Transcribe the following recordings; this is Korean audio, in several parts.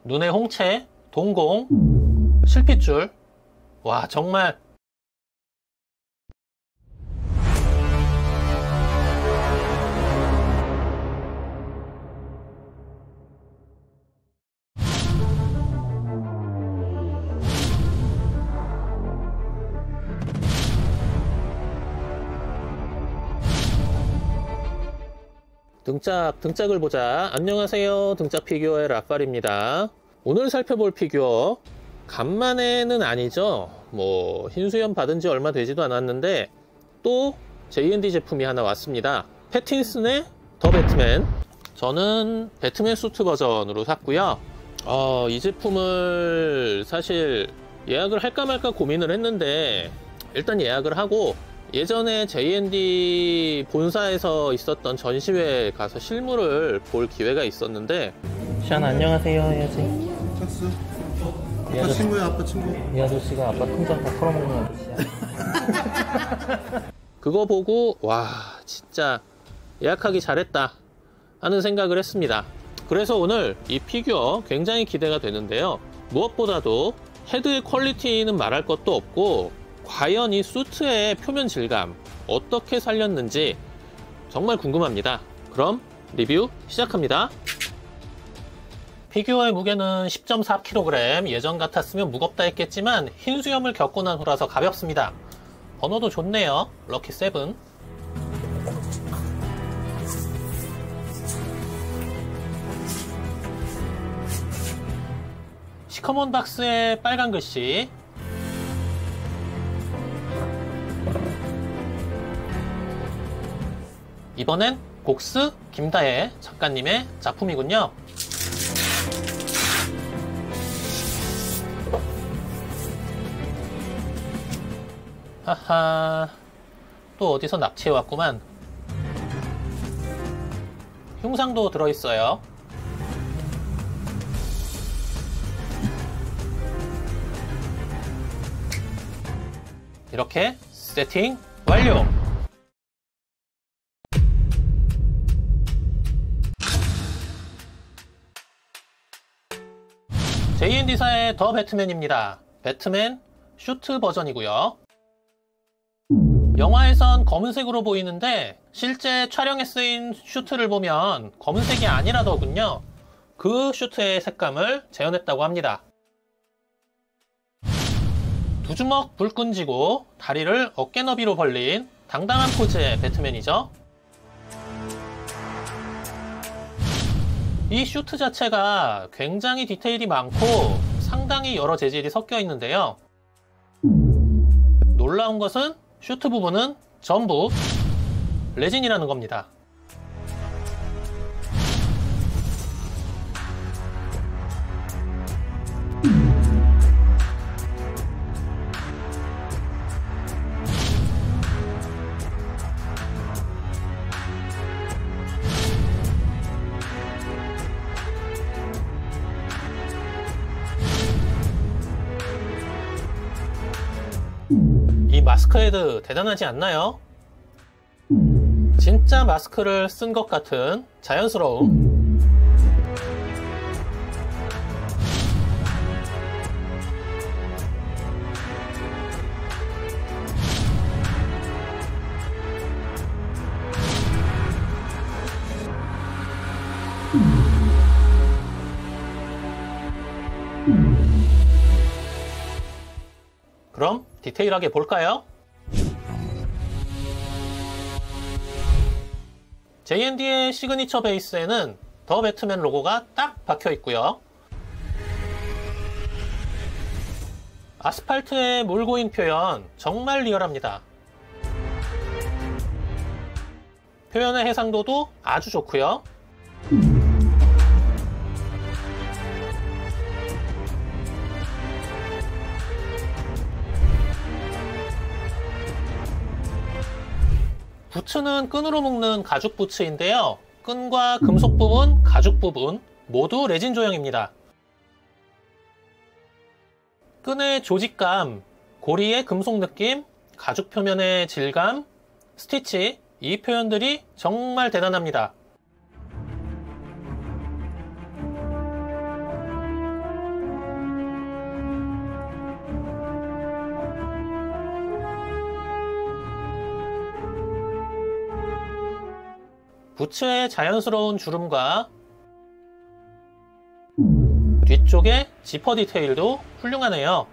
눈의 홍채, 동공, 실핏줄. 와, 정말 등짝을 보자. 안녕하세요, 등짝 피규어의 라팔입니다. 오늘 살펴볼 피규어, 간만에는 아니죠. 뭐 흰수염 받은 지 얼마 되지도 않았는데 또 JND 제품이 하나 왔습니다. 패틴슨의 더 배트맨. 저는 배트맨 수트 버전으로 샀고요. 이 제품을 사실 예약을 할까 말까 고민을 했는데 일단 예약을 하고, 예전에 JND 본사에서 있었던 전시회에 가서 실물을 볼 기회가 있었는데. 시안 안녕하세요 해야지. 짝수. 아빠 친구야, 아빠 친구. 이 아저씨가 아빠 통장 다 털어먹는 아저씨야. 그거 보고 와, 진짜 예약하기 잘했다 하는 생각을 했습니다. 그래서 오늘 이 피규어 굉장히 기대가 되는데요. 무엇보다도 헤드의 퀄리티는 말할 것도 없고, 과연 이 수트의 표면 질감 어떻게 살렸는지 정말 궁금합니다. 그럼 리뷰 시작합니다. 피규어의 무게는 10.4kg. 예전 같았으면 무겁다 했겠지만 흰수염을 겪고 난 후라서 가볍습니다. 번호도 좋네요. 럭키 7. 시커먼 박스에 빨간 글씨. 이번엔 곡스 김다혜 작가님의 작품이군요. 하하, 또 어디서 납치해왔구만. 흉상도 들어있어요. 이렇게 세팅 완료! JND사의 더 배트맨입니다. 배트맨 슈트 버전이고요. 영화에선 검은색으로 보이는데 실제 촬영에 쓰인 슈트를 보면 검은색이 아니라더군요. 그 슈트의 색감을 재현했다고 합니다. 두 주먹 불끈 쥐고 다리를 어깨 너비로 벌린 당당한 포즈의 배트맨이죠. 이 슈트 자체가 굉장히 디테일이 많고 상당히 여러 재질이 섞여 있는데요. 놀라운 것은 슈트 부분은 전부 레진이라는 겁니다. 이 마스크 헤드 대단하지 않나요? 진짜 마스크를 쓴 것 같은 자연스러움. 그럼 디테일하게 볼까요? JND의 시그니처 베이스에는 더 배트맨 로고가 딱 박혀 있고요. 아스팔트에 몰고인 표현 정말 리얼합니다. 표현의 해상도도 아주 좋고요. 부츠는 끈으로 묶는 가죽 부츠인데요. 끈과 금속 부분, 가죽 부분 모두 레진 조형입니다. 끈의 조직감, 고리의 금속 느낌, 가죽 표면의 질감, 스티치, 이 표현들이 정말 대단합니다. 부츠의 자연스러운 주름과 뒤쪽에 지퍼 디테일도 훌륭하네요.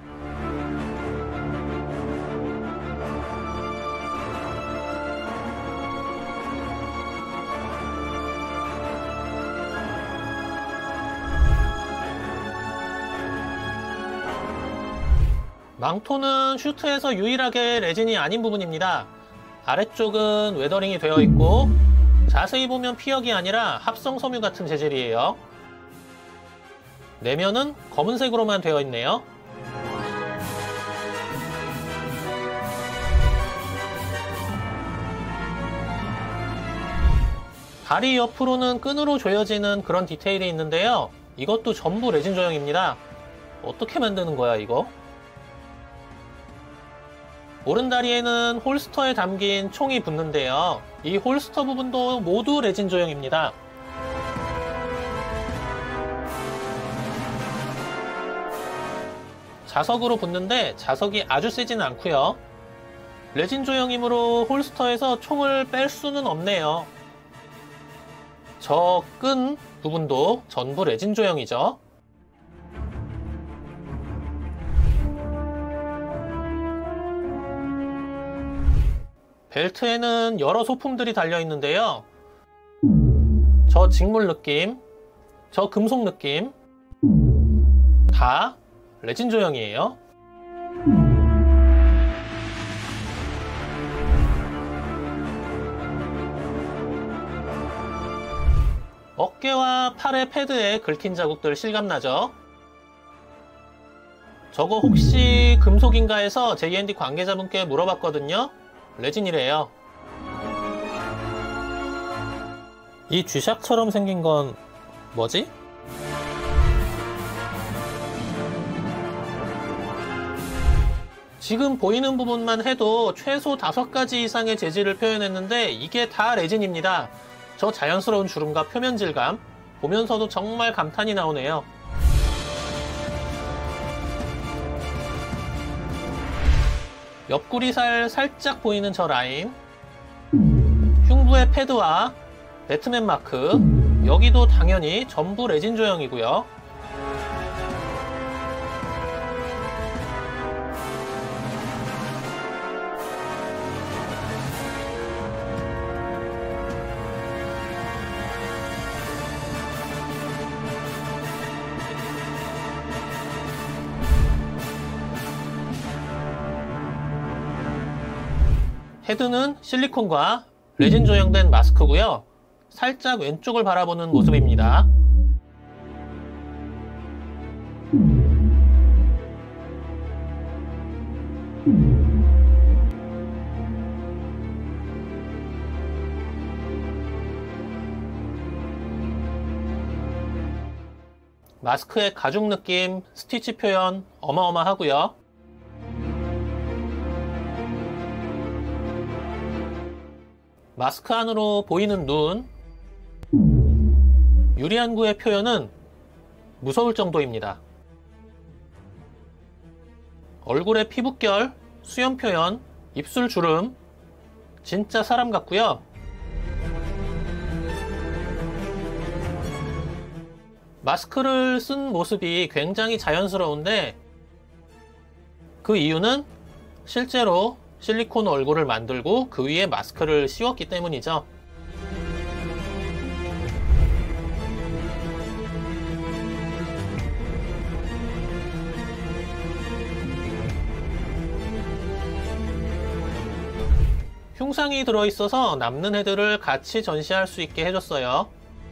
망토는 슈트에서 유일하게 레진이 아닌 부분입니다. 아래쪽은 웨더링이 되어 있고 자세히 보면 피혁이 아니라 합성 섬유 같은 재질이에요. 내면은 검은색으로만 되어 있네요. 다리 옆으로는 끈으로 조여지는 그런 디테일이 있는데요. 이것도 전부 레진 조형입니다. 어떻게 만드는 거야 이거? 오른다리에는 홀스터에 담긴 총이 붙는데요. 이 홀스터 부분도 모두 레진 조형입니다. 자석으로 붙는데 자석이 아주 세지는 않고요. 레진 조형이므로 홀스터에서 총을 뺄 수는 없네요. 저 끈 부분도 전부 레진 조형이죠. 벨트에는 여러 소품들이 달려 있는데요. 저 직물 느낌, 저 금속 느낌 다 레진 조형이에요. 어깨와 팔의 패드에 긁힌 자국들 실감나죠? 저거 혹시 금속인가 해서 JND 관계자분께 물어봤거든요. 레진이래요. 이 쥐샥처럼 생긴 건 뭐지? 지금 보이는 부분만 해도 최소 5가지 이상의 재질을 표현했는데 이게 다 레진입니다. 저 자연스러운 주름과 표면 질감 보면서도 정말 감탄이 나오네요. 옆구리살 살짝 보이는 저 라인, 흉부의 패드와 배트맨 마크, 여기도 당연히 전부 레진 조형이고요. 헤드는 실리콘과 레진 조형된 마스크고요. 살짝 왼쪽을 바라보는 모습입니다. 마스크의 가죽 느낌, 스티치 표현 어마어마하고요. 마스크 안으로 보이는 눈, 유리안구의 표현은 무서울 정도입니다. 얼굴의 피부결, 수염 표현, 입술 주름, 진짜 사람 같고요. 마스크를 쓴 모습이 굉장히 자연스러운데 그 이유는 실제로 실리콘 얼굴을 만들고 그 위에 마스크를 씌웠기 때문이죠. 흉상이 들어있어서 남는 헤드를 같이 전시할 수 있게 해줬어요.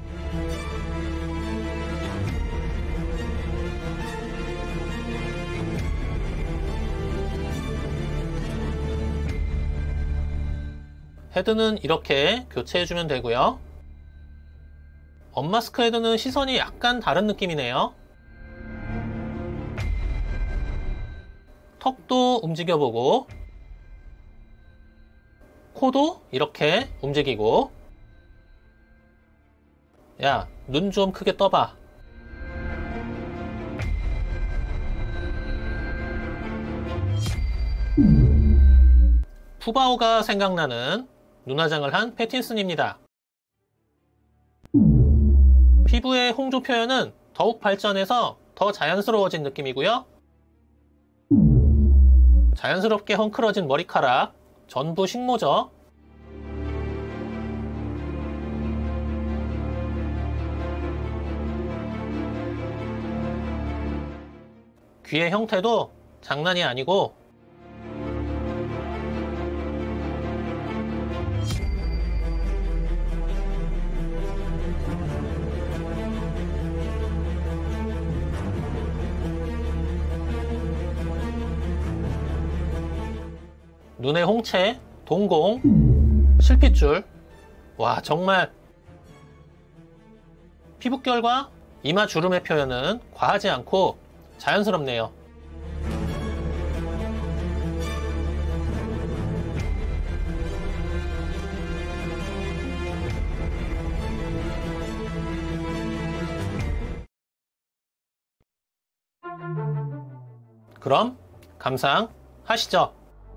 헤드는 이렇게 교체해주면 되고요. 언마스크 헤드는 시선이 약간 다른 느낌이네요. 턱도 움직여보고 코도 이렇게 움직이고 야, 눈 좀 크게 떠봐. 푸바오가 생각나는 눈화장을 한 패틴슨입니다. 피부의 홍조 표현은 더욱 발전해서 더 자연스러워진 느낌이고요. 자연스럽게 헝클어진 머리카락, 전부 식모죠. 귀의 형태도 장난이 아니고 눈의 홍채, 동공, 실핏줄. 와, 정말 피부결과 이마 주름의 표현은 과하지 않고 자연스럽네요. 그럼 감상하시죠.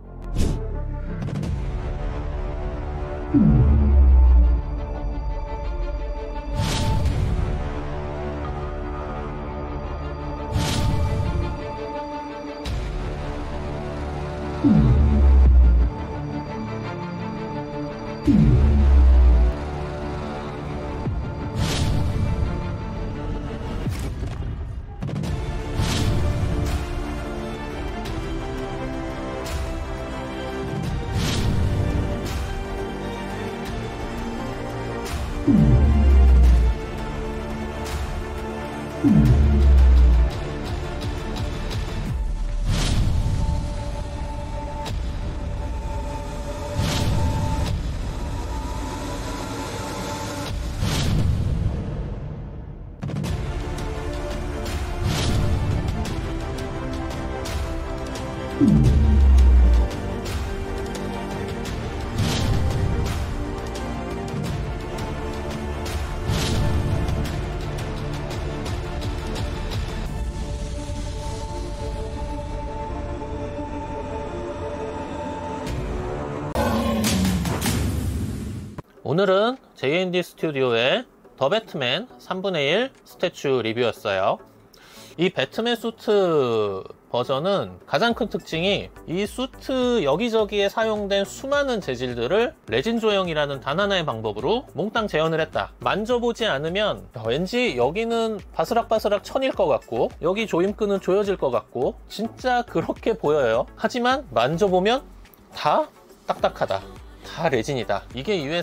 오늘은 JND 스튜디오의 더 배트맨 3분의 1 스태츄 리뷰였어요. 이 배트맨 수트 버전은 가장 큰 특징이 이 수트 여기저기에 사용된 수많은 재질들을 레진 조형이라는 단 하나의 방법으로 몽땅 재현을 했다. 만져보지 않으면 왠지 여기는 바스락바스락 천일 것 같고 여기 조임끈은 조여질 것 같고 진짜 그렇게 보여요. 하지만 만져보면 다 딱딱하다. 다 레진이다. 이게 이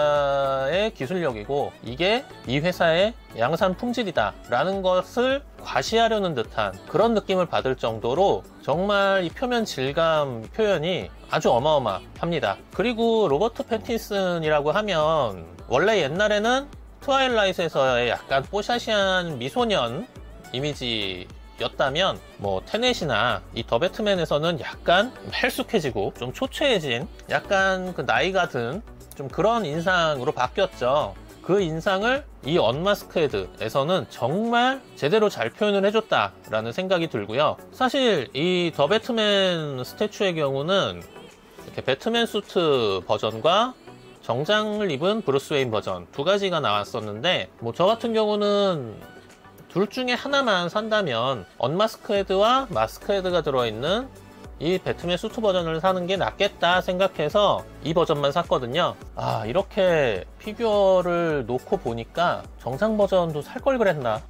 회사의 기술력이고 이게 이 회사의 양산 품질이다 라는 것을 과시하려는 듯한 그런 느낌을 받을 정도로 정말 이 표면 질감 표현이 아주 어마어마합니다. 그리고 로버트 패틴슨이라고 하면 원래 옛날에는 트와일라이트에서의 약간 뽀샤시한 미소년 이미지 였다면 뭐 테넷이나 이 더 배트맨에서는 약간 헬쑥해지고 좀 초췌해진 약간 그 나이가 든 좀 그런 인상으로 바뀌었죠. 그 인상을 이 언마스크헤드에서는 정말 제대로 잘 표현을 해줬다 라는 생각이 들고요. 사실 이 더 배트맨 스태츄의 경우는 이렇게 배트맨 수트 버전과 정장을 입은 브루스 웨인 버전 두 가지가 나왔었는데 뭐 저 같은 경우는 둘 중에 하나만 산다면 언마스크헤드와 마스크헤드가 들어있는 이 배트맨 수트 버전을 사는 게 낫겠다 생각해서 이 버전만 샀거든요. 아, 이렇게 피규어를 놓고 보니까 정장 버전도 살 걸 그랬나.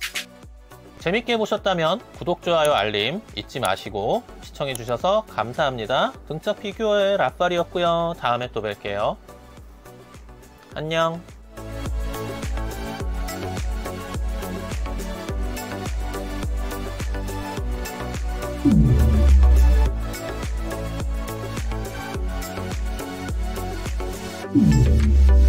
재밌게 보셨다면 구독, 좋아요, 알림 잊지 마시고 시청해주셔서 감사합니다. 등짝 피규어의 라팔이었고요. 다음에 또 뵐게요. 안녕. 음.